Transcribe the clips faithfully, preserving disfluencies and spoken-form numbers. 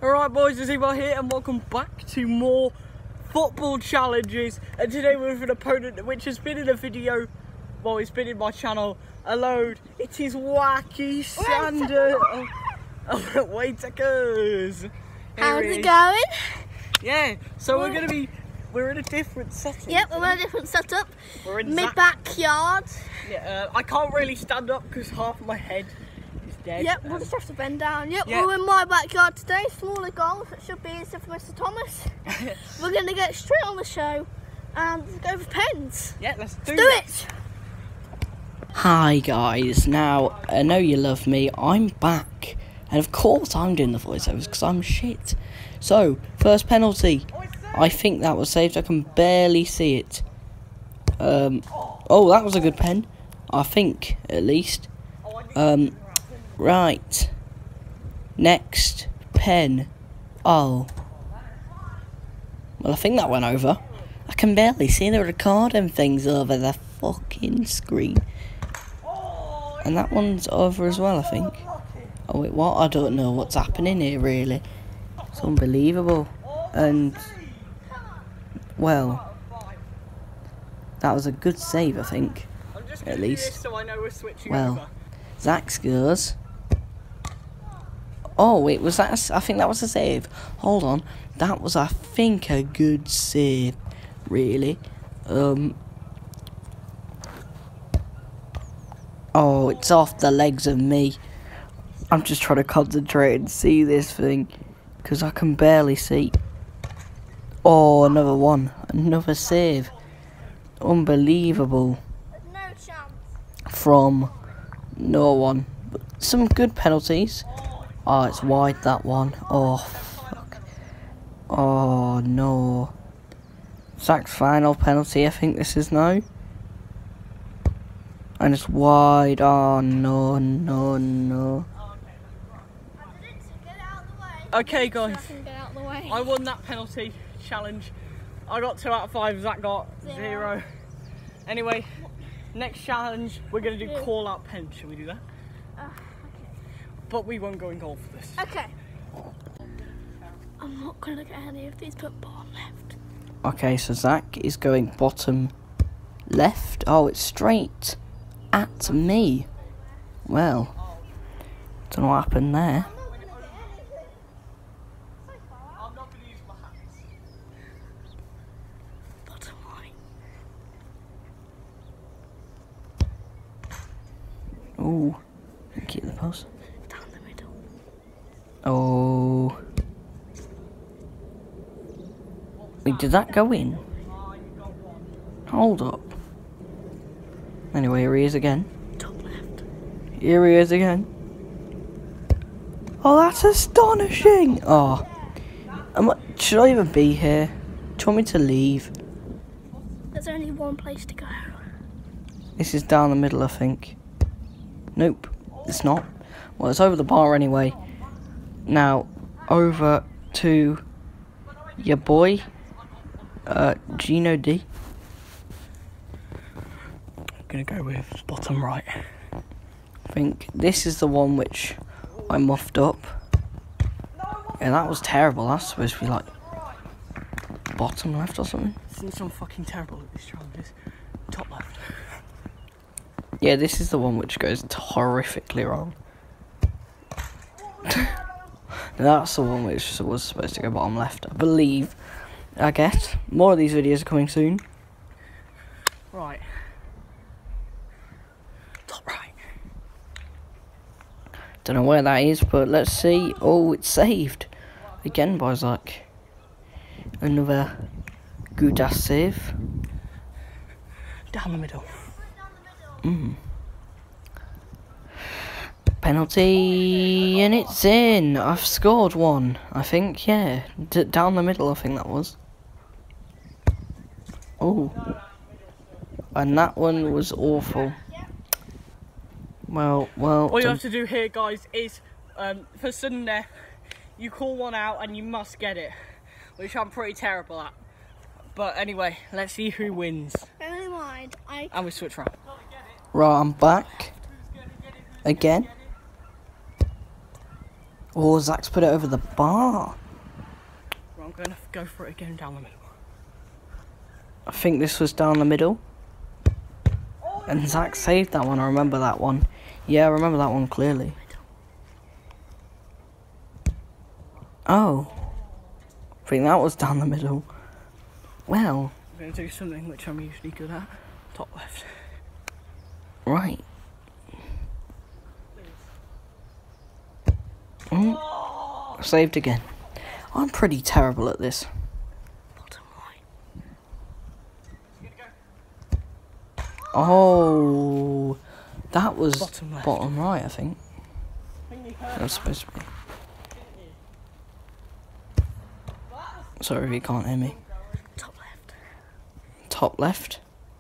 Alright boys, it's Eva here and welcome back to more football challenges. And today we're with an opponent which has been in a video, well it's been in my channel a load. It is Wacky Sander. Oh, oh, Whitaker's. How's it going? Yeah, so we're going to be, we're in a different setting. Yep, we're in a different setup. We're in my Zach backyard. Yeah, uh, I can't really stand up because half of my head is dead. Yep, um, we'll just have to bend down. Yep, yeah. we're in my backyard today. Smaller goals, it should be easier for Mister Thomas. We're going to get straight on the show and go for pens. Yeah, let's do, let's do it. Hi guys, now I know you love me, I'm back, and of course I'm doing the voiceovers because I'm shit. So, first penalty, I think that was saved, I can barely see it. Um, oh that was a good pen, I think at least. Um, right, next pen, oh, well I think that went over. I can barely see the recording things over the fucking screen. And that one's over as well, I think. Oh wait, what? I don't know what's happening here, really. It's unbelievable. And, well, that was a good save, I think. I'm just at least. So I know we're switching well, over. Zach scores. Oh wait, was that? A, I think that was a save. Hold on, that was, I think, a good save. Really. Um. Oh, it's off the legs of me. I'm just trying to concentrate and see this thing because I can barely see. Oh, another one. Another save. Unbelievable. No chance. From no one. But some good penalties. Oh, it's wide, that one. Oh, fuck. Oh, no. Zach's final penalty, I think this is now. And it's wide. Oh no, no, no. Okay guys, Get out of the way. I won that penalty challenge. I got two out of five, Zach got zero. zero. Anyway, next challenge, we're going to do call out pen. Shall we do that? Uh, okay. But we won't go in goal for this. Okay. I'm not going to get any of these, but bottom left. Okay, so Zach is going bottom left. Oh, it's straight at me. Well, don't know what happened there. I'm not going to use my hands. Bottom right. Oh, keep the post. Down the middle. Oh. Wait, did that go in? Hold up. Anyway, here he is again. Top left. Here he is again. Oh, that's astonishing! Oh. Am I, should I even be here? Do you want me to leave? There's only one place to go. This is down the middle, I think. Nope, it's not. Well, it's over the bar anyway. Now, over to your boy, uh, Gino D. Gonna go with bottom right. I think this is the one which I muffed up. Yeah, that was terrible. That's supposed to be like bottom left or something. Since I'm fucking terrible at these challenges, top left. Yeah, this is the one which goes horrifically wrong. That's the one which was supposed to go bottom left, I believe. I guess. More of these videos are coming soon. Right. Top right. Don't know where that is, but let's see. Oh, it's saved. Again by Zach. Another good ass save. Down the middle. Mm. Penalty, and it's in. I've scored one, I think, yeah. D down the middle, I think that was. Oh. And that one was awful. Well, well. All you have to do here, guys, is um, for sudden death, you call one out and you must get it, which I'm pretty terrible at. But anyway, let's see who wins. Never mind. I. And we switch round. Right, I'm back. Again. Oh, Zach's put it over the bar. Well, I'm going to go for it again down the middle. I think this was down the middle. And Zach saved that one. I remember that one. Yeah, I remember that one clearly. Oh. I think that was down the middle. Well. I'm going to do something which I'm usually good at. Top left. Right. Mm. Saved again. I'm pretty terrible at this. Bottom right. Oh. That was Bottom left. bottom right, I think. That was supposed to be. Sorry if you can't hear me. Top left. Top left.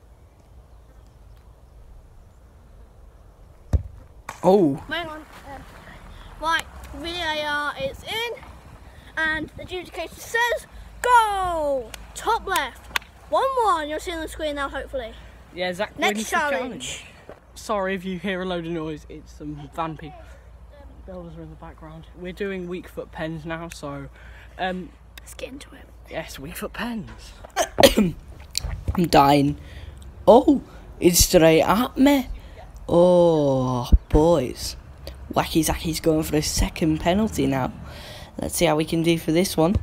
Oh. Hang on. Um, right, V A R is in, and the adjudicator says go! Top left. one one, you'll see on the screen now, hopefully. Yeah, Zach Next wins challenge. the challenge. Sorry if you hear a load of noise, it's some van people. Builders are in the background. We're doing weak foot pens now, so um, Let's get into it. yes, weak foot pens. I'm dying. Oh, it's straight at me. Oh, boys. Wacky Zacky's going for a second penalty now. Let's see how we can do for this one.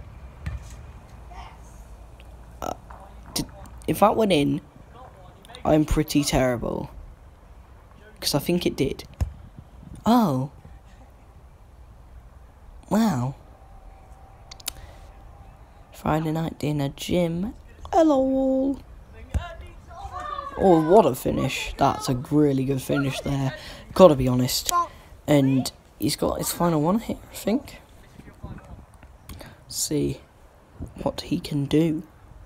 Uh, did, if that went in, I'm pretty terrible. Because I think it did. Oh. Wow. Friday night dinner, gym. Hello all. Oh, what a finish. That's a really good finish there. Gotta be honest. And he's got his final one here, I think. See what he can do.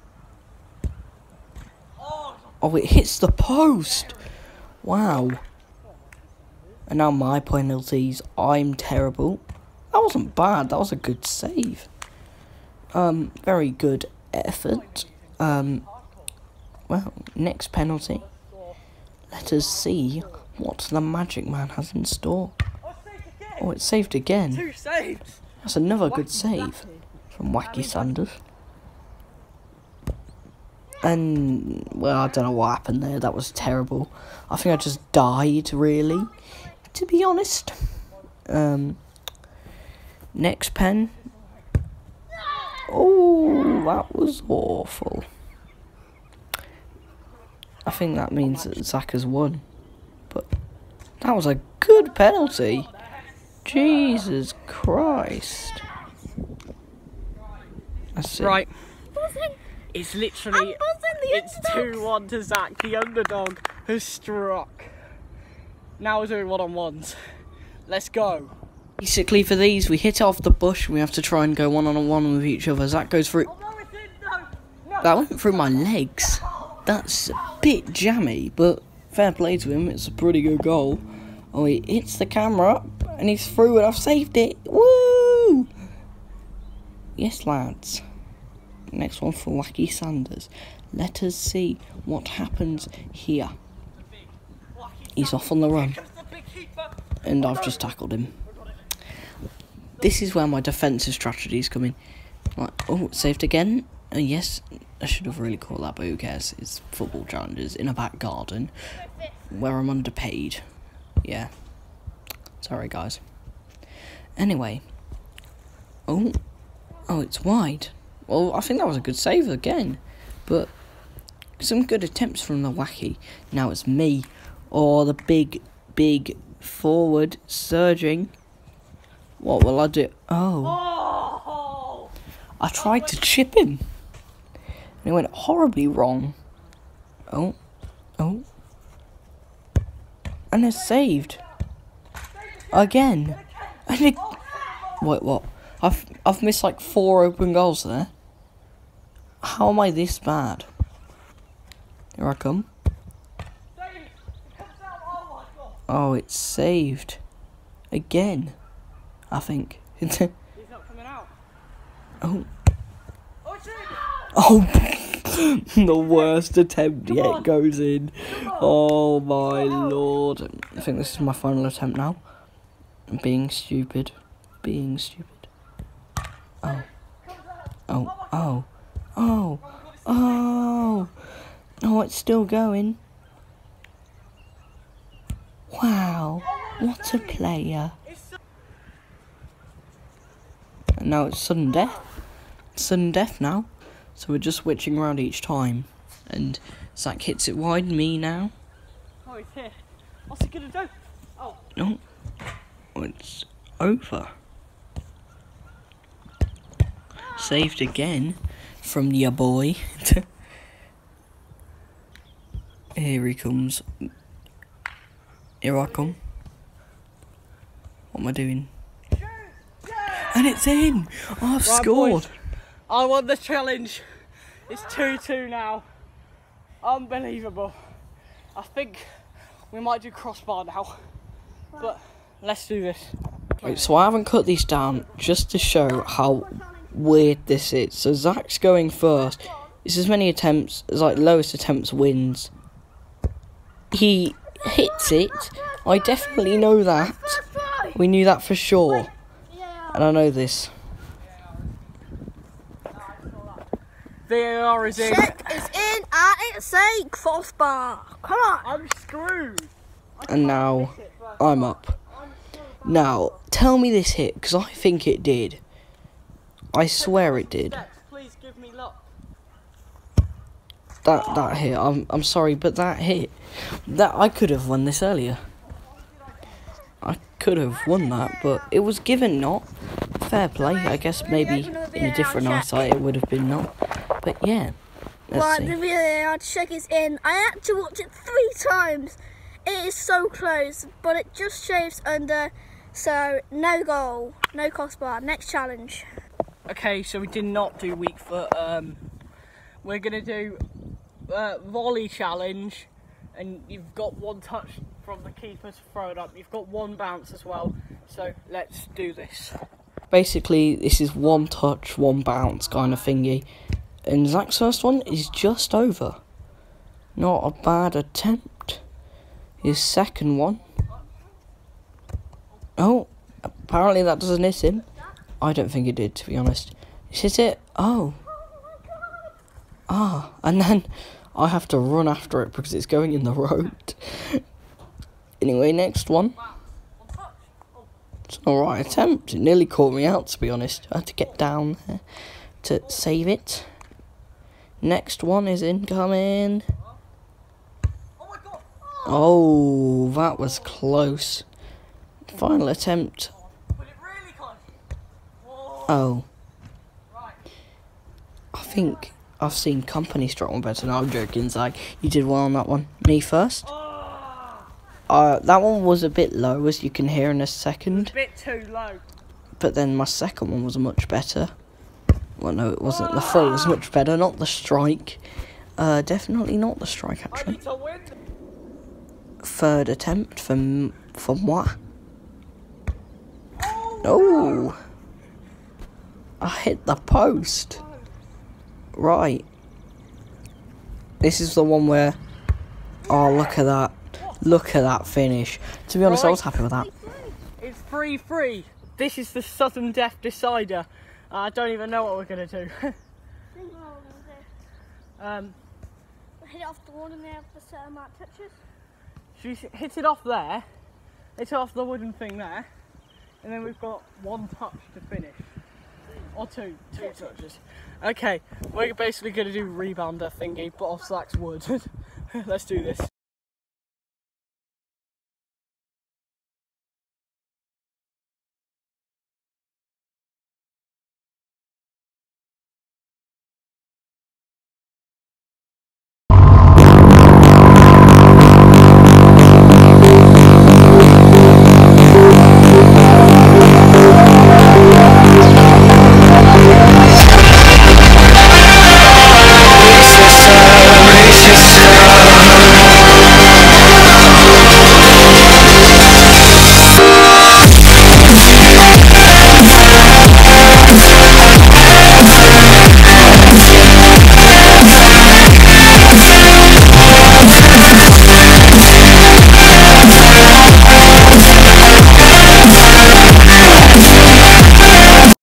Oh, it hits the post. Wow. And now my penalties. I'm terrible. That wasn't bad. That was a good save. Um, very good effort. Um, well, next penalty. Let us see what the Magic Man has in store. Oh, it's saved again. Two saves. That's another good save from Wacky Sanders. And, well, I don't know what happened there. That was terrible. I think I just died, really, to be honest. Um, next pen. Oh, that was awful. I think that means that Zach has won. But that was a good penalty. Jesus Christ. That's it. Right. Buzzing. It's literally, I'm buzzing, the it's underdog. two one to Zach. The underdog has struck. Now we're doing one-on-ones. Let's go. Basically, for these, we hit it off the bush and we have to try and go one-on-one with each other. Zach goes through. Oh, no, it's in, no. No. That went through my legs. That's a bit jammy, but fair play to him. It's a pretty good goal. Oh, he hits the camera and he's through and I've saved it. Woo! Yes, lads. Next one for Wacky Sanders. Let us see what happens here. He's off on the run. And I've just tackled him. This is where my defensive strategies come in. Like, oh, saved again. Uh, yes, I should have really caught that, but who cares? It's football challenges in a back garden where I'm underpaid. Yeah. Sorry, guys. Anyway. Oh. Oh, it's wide. Well, I think that was a good save again. But some good attempts from the Wacky. Now it's me. Or the big, big forward surging. What will I do? Oh. Oh. I tried to chip him. And it went horribly wrong. Oh. Oh. And it's saved. Again. And it... Wait, what? I've, I've missed like four open goals there. How am I this bad? Here I come. Oh, it's saved. Again. I think. He's not coming out. Oh. Oh, it's in. Oh, the worst attempt yet goes in. Oh my lord. I think this is my final attempt now. I'm being stupid. being stupid. Oh. Oh, oh, oh, oh. Oh, it's still going. Wow, what a player. And now it's sudden death. Sudden death now. So we're just switching around each time. And Zach hits it wide, me now. Oh, he's here. What's he gonna do? Oh. No. Oh, it's over. Saved again from your boy. Here he comes. Here I come. What am I doing? And it's in! Oh, I've Right, scored! boys. I won the challenge. It's two two now. Unbelievable. I think we might do crossbar now. But let's do this. Right, so I haven't cut these down just to show how weird this is. So Zach's going first. It's as many attempts as like lowest attempts wins. He hits it. I definitely know that. We knew that for sure. And I know this. V A R is in. Check is in and it's a crossbar. Come on. I'm screwed. And now I'm up. Now, tell me this hit, because I think it did. I swear it did. Please give me luck. That that hit. I'm I'm sorry, but that hit. That I could have won this earlier. I could have won that, but it was given not. Fair play. I guess maybe in a different eyesight it would have been not. But yeah. Let's Right, see. the V A R check is in. I had to watch it three times. It is so close, but it just shaves under. So no goal, no crossbar. Next challenge. Okay, so we did not do weak foot. Um, we're gonna do uh, volley challenge, and you've got one touch from the keeper to throw it up. You've got one bounce as well. So let's do this. Basically, this is one touch, one bounce kind of thingy. And Zach's first one is just over. Not a bad attempt. His second one. Oh, apparently that doesn't hit him. I don't think it did, to be honest. Is it? Oh. Ah, and then I have to run after it because it's going in the road. Anyway, next one. It's an alright attempt. It nearly caught me out, to be honest. I had to get down there to save it. Next one is incoming. Oh, that was close. Final attempt. Oh. I think I've seen Company strike one better. No, I'm joking, Zach. You did well on that one. Me first. Uh, that one was a bit low, as you can hear in a second. A bit too low. But then my second one was much better. Well, no, it wasn't. The throw was much better, not the strike. Uh, definitely not the strike, I actually. need to win. Third attempt from from what? Oh, I hit the post. Right. This is the one where. Oh, look at that! Look at that finish. To be honest, I was happy with that. It's three three. This is the sudden death decider. I don't even know what we're gonna do. um, Hit it off the wall and they have the certain amount of touches. she hit it off there. Hit it off the wooden thing there, and then we've got one touch to finish, or two, two touches. Okay, we're basically gonna do rebounder thingy, but off Zach's wood. Let's do this.